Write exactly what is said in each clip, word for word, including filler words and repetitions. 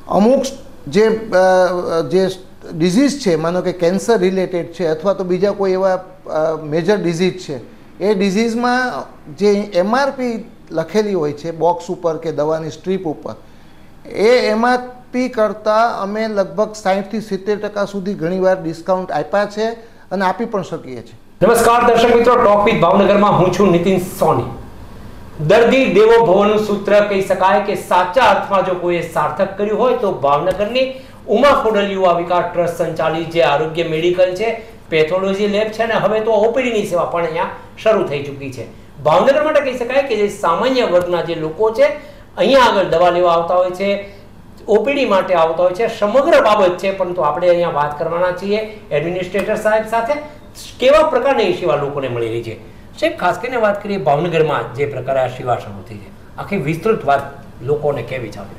અમુક જે જે ડિઝીઝ છે, માનો કે કેન્સર રિલેટેડ છે અથવા તો બીજા કોઈ એવા મેજર ડિઝીઝ છે, એ ડિઝીઝમાં જે એમઆરપી લખેલી હોય છે બોક્સ ઉપર કે દવાની સ્ટ્રીપ ઉપર, એ એમઆરપી કરતાં અમે લગભગ સાઠથી સિત્તેર ટકા સુધી ઘણીવાર ડિસ્કાઉન્ટ આપ્યા છે અને આપી પણ શકીએ છીએ. નમસ્કાર દર્શક મિત્રો, ટોક વિથ ભાવનગરમાં હું છું નીતિન સોની. દર્દી દેવો ભવનું સૂત્ર કહી શકાય કે સાચા અર્થમાં જો કોઈએ સાર્થક કર્યું હોય તો ભાવનગરની ઉમા ખોડલ યુવા વિકાસ ટ્રસ્ટ સંચાલિત જે આરોગ્ય મેડિકલ છે, પેથોલોજી લેબ છે, ને હવે તો ઓપીડીની સેવા પણ અહીંયા શરૂ થઈ ચૂકી છે. ભાવનગર માટે કહી શકાય કે જે સામાન્ય વર્ગના જે લોકો છે અહીંયા આગળ દવા લેવા આવતા હોય છે, ઓપીડી માટે આવતા હોય છે, સમગ્ર બાબત છે. પરંતુ આપણે અહીંયા વાત કરવાના છીએ એડમિનિસ્ટ્રેટર સાહેબ સાથે, કેવા પ્રકારની સેવા લોકોને મળી રહી છે. સાહેબ, ખાસ કરીને વાત કરીએ ભાવનગરમાં જે પ્રકારે આ સેવા શરૂ થઈ છે, આખી વિસ્તૃત વાત લોકોને કેવી છે?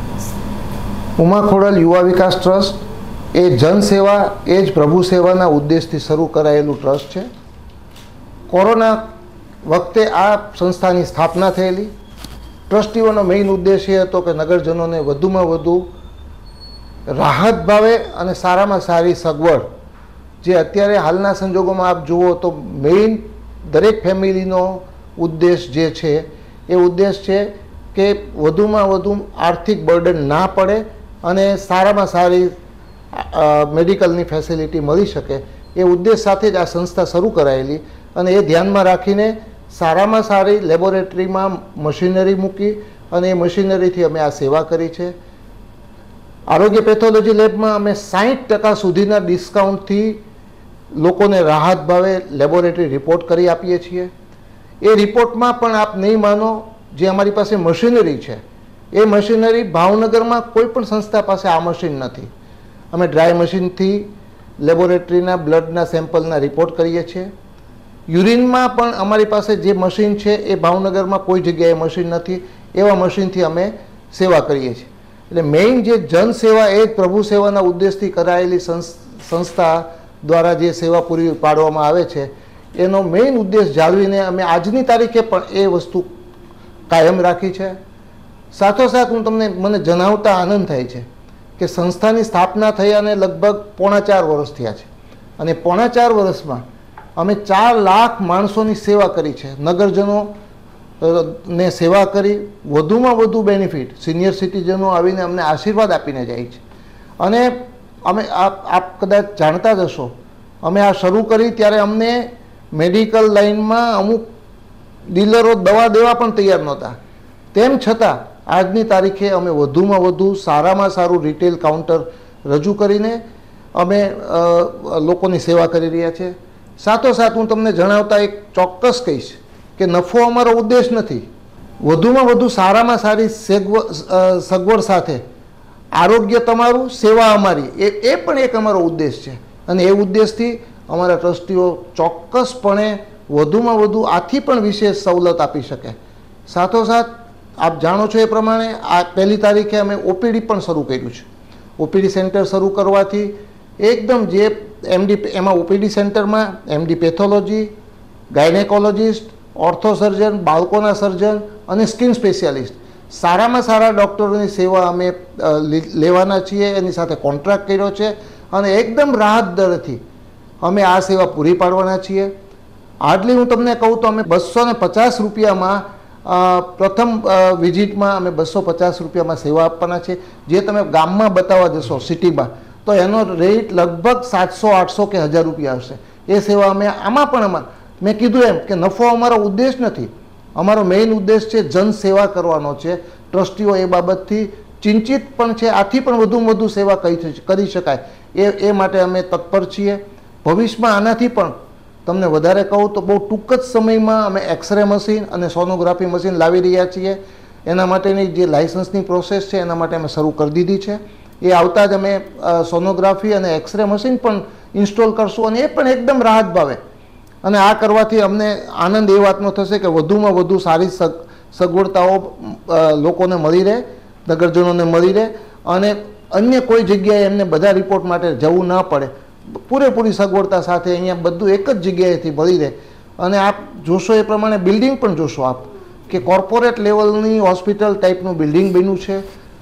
ઉમા ખોડલ યુવા વિકાસ ટ્રસ્ટ એ જનસેવા એ જ પ્રભુ સેવાના ઉદ્દેશથી શરૂ કરાયેલું ટ્રસ્ટ છે. કોરોના વખતે આ સંસ્થાની સ્થાપના થયેલી. ટ્રસ્ટીઓનો મેઇન ઉદ્દેશ એ હતો કે નગરજનોને વધુમાં વધુ રાહત ભાવે અને સારામાં સારી સગવડ, જે અત્યારે હાલના સંજોગોમાં આપ જુઓ તો મેઇન દરેક ફેમિલીનો ઉદ્દેશ જે છે એ ઉદ્દેશ છે કે વધુમાં વધુ આર્થિક બર્ડન ના પડે અને સારામાં સારી મેડિકલની ફેસિલિટી મળી શકે, એ ઉદ્દેશ સાથે જ આ સંસ્થા શરૂ કરાયેલી. અને એ ધ્યાનમાં રાખીને સારામાં સારી લેબોરેટરીમાં મશીનરી મૂકી અને એ મશીનરીથી અમે આ સેવા કરી છે. આરોગ્ય પેથોલોજી લેબમાં અમે સાઠ ટકા સુધીના ડિસ્કાઉન્ટથી લોકોને રાહત ભાવે લેબોરેટરી રિપોર્ટ કરી આપીએ છીએ. એ રિપોર્ટમાં પણ આપ નહીં માનો, જે અમારી પાસે મશીનરી છે એ મશીનરી ભાવનગરમાં કોઈ પણ સંસ્થા પાસે આ મશીન નથી. અમે ડ્રાય મશીનથી લેબોરેટરીના બ્લડના સેમ્પલના રિપોર્ટ કરીએ છીએ. યુરિનમાં પણ અમારી પાસે જે મશીન છે એ ભાવનગરમાં કોઈ જગ્યાએ મશીન નથી, એવા મશીનથી અમે સેવા કરીએ છીએ. એટલે મેઇન જે જનસેવા એ જ પ્રભુ સેવાના ઉદ્દેશથી કરાયેલી સંસ્થા દ્વારા જે સેવા પૂરી પાડવામાં આવે છે, એનો મેઇન ઉદ્દેશ જાળવીને અમે આજની તારીખે પણ એ વસ્તુ કાયમ રાખી છે. સાથોસાથ હું તમને મને જણાવતા આનંદ થાય છે કે સંસ્થાની સ્થાપના થયાને લગભગ પોણા ચાર વર્ષ થયા છે અને પોણા ચાર વર્ષમાં અમે ચાર લાખ માણસોની સેવા કરી છે. નગરજનો ને સેવા કરી, વધુમાં વધુ બેનિફિટ સિનિયર સિટીઝનો આવીને અમને આશીર્વાદ આપીને જાય છે. અને અમે આપ આપ કદાચ જાણતા જ હશો, અમે આ શરૂ કરી ત્યારે અમને મેડિકલ લાઇનમાં અમુક ડીલરો દવા દેવા પણ તૈયાર નહોતા. તેમ છતાં આજની તારીખે અમે વધુમાં વધુ સારામાં સારું રિટેલ કાઉન્ટર રજૂ કરીને અમે લોકોની સેવા કરી રહ્યા છીએ. સાથોસાથ હું તમને જણાવતા એક ચોક્કસ કહીશ કે નફો અમારો ઉદ્દેશ નથી. વધુમાં વધુ સારામાં સારી સગવડ સાથે આરોગ્ય તમારું, સેવા અમારી, એ એ પણ એક અમારો ઉદ્દેશ છે. અને એ ઉદ્દેશથી અમારા ટ્રસ્ટીઓ ચોક્કસપણે વધુમાં વધુ આથી પણ વિશેષ સવલત આપી શકે. સાથોસાથ આપ જાણો છો એ પ્રમાણે આ પહેલી તારીખે અમે ઓપીડી પણ શરૂ કર્યું છે. ઓપીડી સેન્ટર શરૂ કરવાથી એકદમ જે એમડી એમાં ઓપીડી સેન્ટરમાં MD pathology, gynaecologist, ortho surgeon, બાળકોના સર્જન અને સ્કિન સ્પેશિયાલિસ્ટ, સારામાં સારા ડૉક્ટરોની સેવા અમે લેવાના છીએ. એની સાથે કોન્ટ્રાક્ટ કર્યો છે અને એકદમ રાહત દરથી અમે આ સેવા પૂરી પાડવાના છીએ. હાર્ડલી હું તમને કહું તો અમે બસો ને પચાસ રૂપિયામાં પ્રથમ વિઝિટમાં અમે બસો પચાસ રૂપિયામાં સેવા આપવાના છે. જે તમે ગામમાં બતાવવા જશો સિટીમાં તો એનો રેટ લગભગ સાતસો આઠસો કે હજાર રૂપિયા હશે. એ સેવા અમે આમાં પણ અમારે મેં કીધું એમ કે નફો અમારો ઉદ્દેશ નથી. અમારો મેઇન ઉદ્દેશ છે જન સેવા કરવાનો છે. ટ્રસ્ટીઓ એ બાબતથી ચિંતિત પણ છે. આથી પણ વધુમાં વધુ સેવા કરી શકાય એ એ માટે અમે તત્પર છીએ. ભવિષ્યમાં આનાથી પણ તમને વધારે કહું તો બહુ ટૂંક જ સમયમાં અમે એક્સરે મશીન અને સોનોગ્રાફી મશીન લાવી રહ્યા છીએ. એના માટેની જે લાઇસન્સની પ્રોસેસ છે એના માટે અમે શરૂ કરી દીધી છે. એ આવતા જ અમે સોનોગ્રાફી અને એક્સરે મશીન પણ ઇન્સ્ટોલ કરશું અને એ પણ એકદમ રાહત ભાવે. અને આ કરવાથી અમને આનંદ એ વાતનો થશે કે વધુમાં વધુ સારી સગ સગવડતાઓ લોકોને મળી રહે, નગરજનોને મળી રહે અને અન્ય કોઈ જગ્યાએ એમને બધા રિપોર્ટ માટે જવું ના પડે. પૂરેપૂરી સગવડતા સાથે અહીંયા બધું એક જ જગ્યાએથી મળી રહે. અને આપ જોશો એ પ્રમાણે બિલ્ડિંગ પણ જોશો આપ કે કોર્પોરેટ લેવલની હોસ્પિટલ ટાઈપનું બિલ્ડિંગ બન્યું છે.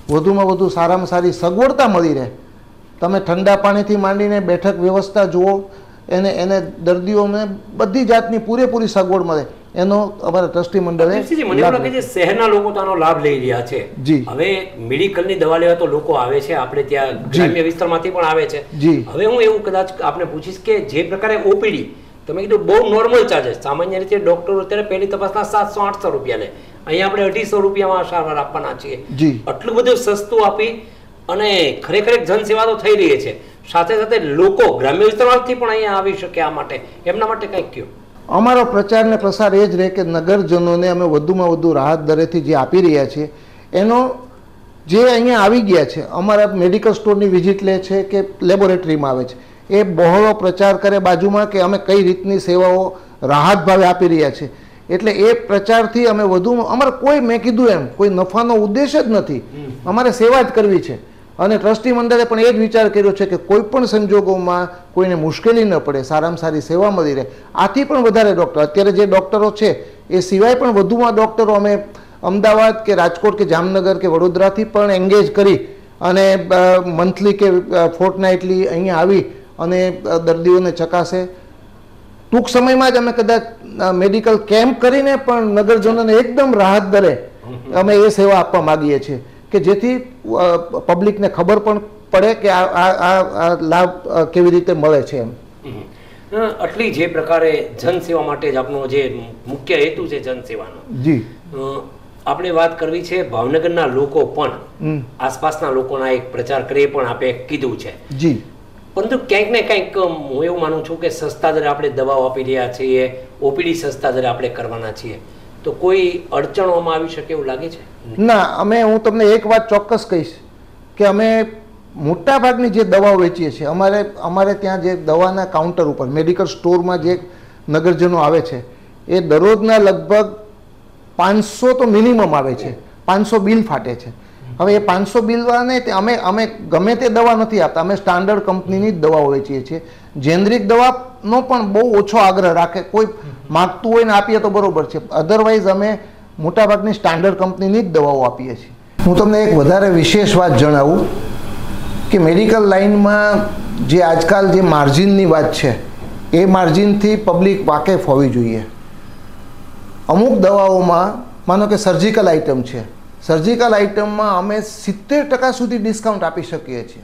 વધુમાં વધુ સારામાં સારી સગવડતા મળી રહે. તમે ઠંડા પાણીથી માંડીને બેઠક વ્યવસ્થા જુઓ, એને એને દર્દીઓને બધી જાતની પૂરેપૂરી સગવડ મળે એનો અમારા ટ્રસ્ટી મંડળે. મને એવું લાગે છે શહેરના લોકો તો આનો લાભ લઈ રહ્યા છે. જી. હવે મેડિકલની દવા લેવા તો લોકો આવે છે, આપણે ત્યાં ગ્રામ્ય વિસ્તારમાંથી પણ આવે છે. જી. હવે હું એવું કદાચ આપને પૂછીશ કે જે પ્રકારે ઓપીડી તમે કીધું બહુ નોર્મલ ચાર્જેસ, સામાન્ય રીતે ડોક્ટરો અત્યારે પહેલી તપાસના સાતસો આઠસો રૂપિયા લે, અહીંયા આપણે અઢીસો રૂપિયામાં સારવાર આપવાના છીએ. જી. આટલું બધું સસ્તું આપી અને ખરેખર જનસેવા તો થઈ રહી છે. સાથે સાથે લોકો ગ્રામ્ય વિસ્તારમાંથી પણ અહીંયા આવી શકે, આ માટે એમના માટે કંઈક કયો. અમારો પ્રચાર ને પ્રસાર એ જ રહે કે નગરજનોને અમે વધુમાં વધુ રાહત દરેથી જે આપી રહ્યા છીએ એનો જે અહીંયા આવી ગયા છે, અમારા મેડિકલ સ્ટોરની વિઝિટ લે છે કે લેબોરેટરીમાં આવે છે, એ બહોળો પ્રચાર કરે બાજુમાં કે અમે કઈ રીતની સેવાઓ રાહત ભાવે આપી રહ્યા છીએ. એટલે એ પ્રચારથી અમે વધુ, અમારે કોઈ, મેં કીધું એમ, કોઈ નફાનો ઉદ્દેશ જ નથી, અમારે સેવા જ કરવી છે. અને ટ્રસ્ટી મંડળે પણ એ જ વિચાર કર્યો છે કે કોઈ પણ સંજોગોમાં કોઈને મુશ્કેલી ન પડે, સારામાં સારી સેવા મળી રહે. આથી પણ વધારે ડૉક્ટર, અત્યારે જે ડૉક્ટરો છે એ સિવાય પણ વધુમાં ડૉક્ટરો અમે અમદાવાદ કે રાજકોટ કે જામનગર કે વડોદરાથી પણ એન્ગેજ કરી અને મંથલી કે ફોર્ટનાઇટલી અહીંયા આવી અને દર્દીઓને ચકાસે. ટૂંક સમયમાં જ અમે કદાચ મેડિકલ કેમ્પ કરીને પણ નગરજનોને એકદમ રાહત દરે અમે એ સેવા આપવા માગીએ છીએ કે જેથી પબ્લિકને ખબર પણ પડે કે આ આ લાભ કેવી રીતે મળે છે. એમ આટલી જે પ્રકારે જનસેવા માટે જ આપનો જે મુખ્ય હેતુ છે જનસેવાનો. જી. આપણે વાત કરવી છે ભાવનગરના લોકો પણ આસપાસના લોકોના એક પ્રચાર કરે પણ આપે કીધું છે. જી. પરંતુ ક્યાંક ને ક્યાંક હું એવું માનું છું કે સસ્તા દરે આપણે દવાઓ આપી રહ્યા છીએ, ઓપીડી સસ્તા દરે આપણે કરવાના છીએ, તો કોઈ અડચણોમાં આવી શકે એવું લાગે છે? ના, અમે, હું તમને એક વાત ચોક્કસ કહીશ કે અમે મોટાભાગની જે દવાઓ વેચીએ છીએ, અમારે અમારે ત્યાં જે દવાના કાઉન્ટર ઉપર મેડિકલ સ્ટોરમાં જે નગરજનો આવે છે એ દરરોજના લગભગ પાંચસો તો મિનિમમ આવે છે, પાંચસો બિલ ફાટે છે. હવે એ પાંચસો બિલવાને અમે અમે ગમે તે દવા નથી આપતા, અમે સ્ટાન્ડર્ડ કંપનીની જ દવાઓ વેચીએ છીએ. જેનરિક દવાનો પણ બહુ ઓછો આગ્રહ રાખે, કોઈ માગતું હોય ને આપીએ તો બરોબર છે, અધરવાઇઝ અમે મોટાભાગની સ્ટાન્ડર્ડ કંપનીની જ દવાઓ આપીએ છીએ. હું તમને એક વધારે વિશેષ વાત જણાવું કે મેડિકલ લાઇનમાં જે આજકાલ જે માર્જિનની વાત છે એ માર્જિનથી પબ્લિક વાકેફ હોવી જોઈએ. અમુક દવાઓમાં માનો કે સર્જિકલ આઇટમ છે, સર્જિકલ આઇટમમાં અમે સિત્તેર ટકા સુધી ડિસ્કાઉન્ટ આપી શકીએ છીએ.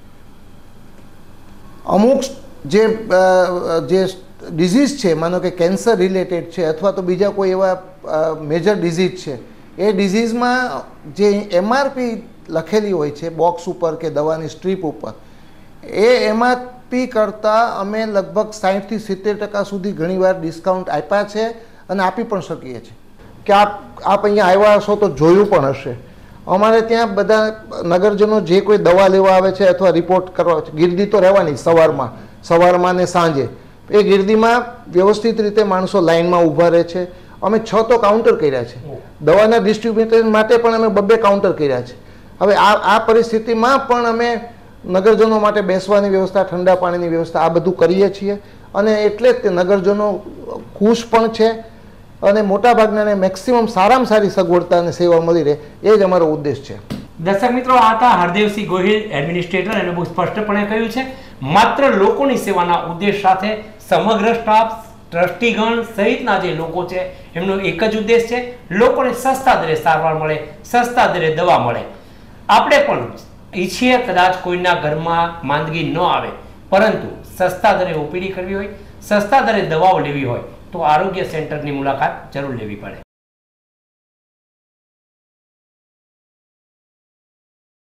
અમુક જે જે ડિઝીઝ છે, માનો કે કેન્સર રિલેટેડ છે અથવા તો બીજા કોઈ એવા મેજર ડિઝીઝ છે, એ ડિઝીઝમાં જે એમઆરપી લખેલી હોય છે બોક્સ ઉપર કે દવાની સ્ટ્રીપ ઉપર, એ એમઆરપી કરતાં અમે લગભગ સાઠથી સિત્તેર ટકા સુધી ઘણીવાર ડિસ્કાઉન્ટ આપ્યા છે અને આપી પણ શકીએ છીએ. કે આપ આપ અહીંયા આવ્યા હશો તો જોયું પણ હશે. અમારે ત્યાં બધા નગરજનો જે કોઈ દવા લેવા આવે છે અથવા રિપોર્ટ કરવા, ગીર્દી તો રહેવાની સવારમાં સવારમાં ને સાંજે, એ ગીર્દીમાં વ્યવસ્થિત રીતે માણસો લાઇનમાં ઊભા રહે છે. અમે છ તો કાઉન્ટર કર્યા છે, દવાના ડિસ્ટ્રીબ્યુશન માટે પણ અમે બબ્બે કાઉન્ટર કર્યા છે. હવે આ આ પરિસ્થિતિમાં પણ અમે નગરજનો માટે બેસવાની વ્યવસ્થા, ઠંડા પાણીની વ્યવસ્થા, આ બધું કરીએ છીએ અને એટલે જ તે નગરજનો ખુશ પણ છે અને મોટાભાગનાને મેક્સિમમ સારામાં સારી સગવડતા અને સેવા મળી રહે, એ જ અમારો ઉદ્દેશ છે. દર્શક મિત્રો, આ હતા હરદેવસિંહ ગોહિલ, એડમિનિસ્ટ્રેટર. એને બહુ સ્પષ્ટપણે કહ્યું છે માત્ર લોકોની સેવાના ઉદ્દેશ સાથે સમગ્ર સ્ટાફ, ટ્રસ્ટીગણ સહિતના જે લોકો છે એમનો એક જ ઉદ્દેશ છે, લોકોને સસ્તા દરે સારવાર મળે, સસ્તા દરે દવા મળે. આપણે પણ ઈચ્છીએ કદાચ કોઈના ઘરમાં માંદગી ન આવે, પરંતુ સસ્તા દરે ઓપીડી કરવી હોય, સસ્તા દરે દવાઓ લેવી હોય તો આરોગ્ય સેન્ટરની મુલાકાત જરૂર લેવી પડે.